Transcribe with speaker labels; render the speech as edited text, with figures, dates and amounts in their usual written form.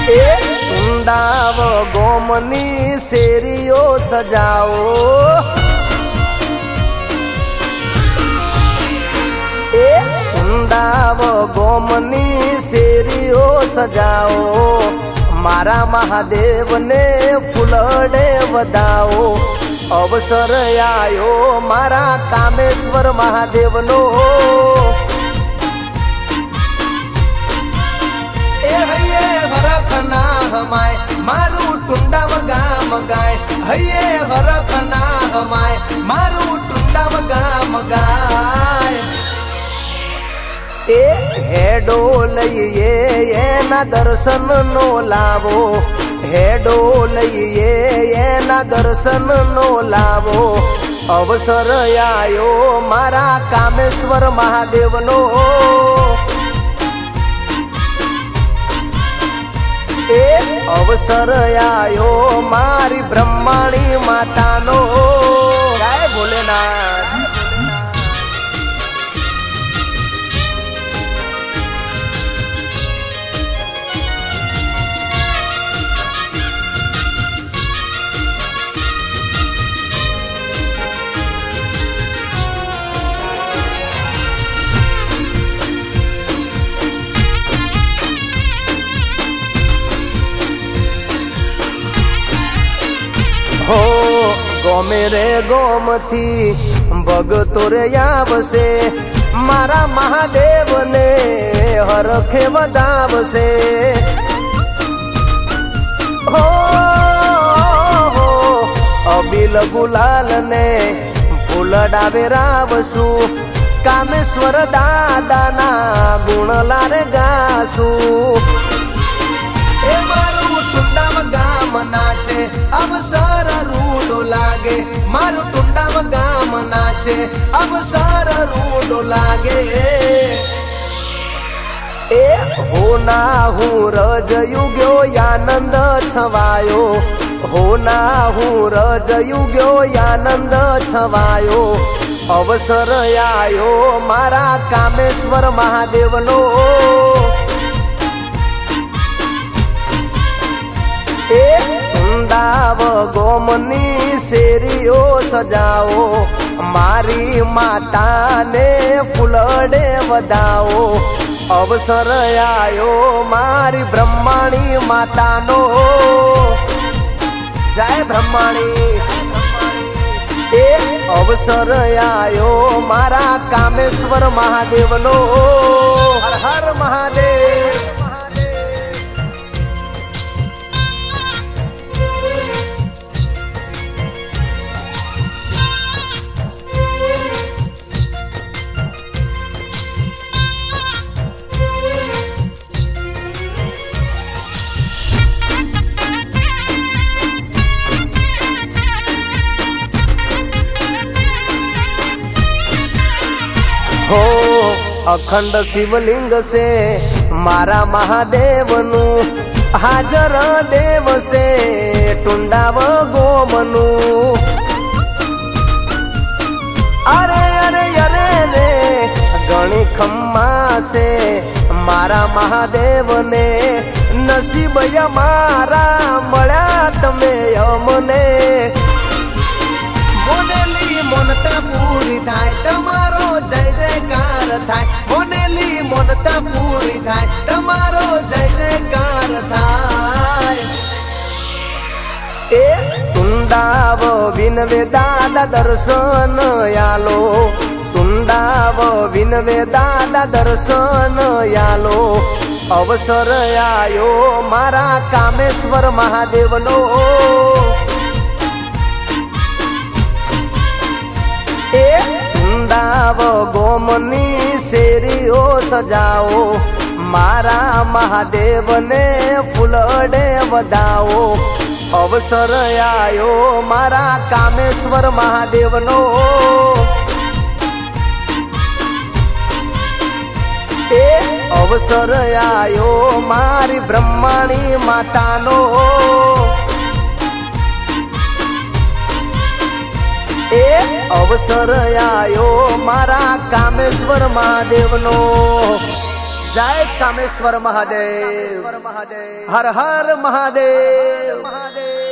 Speaker 1: टुंडाव गोमनी शेरियो सजाओ, टुंडाव गोमनी शेरियो सजाओ, मारा महादेव ने फूलड़े वदाओ। अवसर आयो मारा कामेश्वर महादेव नो, हरखना हमाय मारू टुंडाव गाम गाय, हये हरखना हमाय मारू टुंडाव गाम गाय। हेडो लइए ना दर्शन नो लावो, हेडो लइए ना दर्शन नो लावो। अवसर आयो मारा कामेश्वर महादेव नो, अवसर आयो मारी ब्रह्माणी माता नो। जय भोलेनाथ। हो गोमे रे गोम थी भगतो रे आवसे, मारा महादेव ने हरखे वदावसे। हो अबिल गुलाल ने फूलडावे रावसु, कामेश्वर दादा ना गुण लारे गासु। टुंडाव गाम नाचे अवसर रूडो लागे, मारू टुंडाव गाम नाचे अवसर रूडो लागे। होना हूँ रज युग्यो आनंद छवायो, होना हूँ रज युग्यो आनंद छवायो। अवसर आयो मारा कामेश्वर महादेव नो, टुंडाव गोमनी शेरियो सजाओ, मारी माता ने फूलड़े वदाओ। अवसर आयो मारी ब्रह्माणी माता नो। जय ब्रह्माणी। अवसर आयो मारा कामेश्वर महादेव नो। हर हर महादेव। हो अखंड शिवलिंग से मारा महादेव नु, हाजर देव से टुंडाव गोमनु। अरे अरे अरे रे गणी खम्मा से मारा महादेव ने, नसीब मारा मळ्या तमे यमने। मोनेली मोनता पूरी थाय तमारो जय जयकार थाय, मोनेली मोनता पूरी थाय तमारो जय जयकार थाय। टुंडाव विनवे दादा दर्शन यालो, टुंडाव विनवे दादा दर्शन यालो। अवसर आयो मारा कामेश्वर महादेव नो, टुंडाव गोमनी शेरियो सजाओ, मारा महादेव ने फूलड़े वदाओ। अवसर आयो मारा कामेश्वर महादेव नो, अवसर आयो मारी ब्रह्माणी माता नो। अवसर आयो मारा कामेश्वर महादेव नो। जय कामेश्वर महादेव, हर हर महादेव।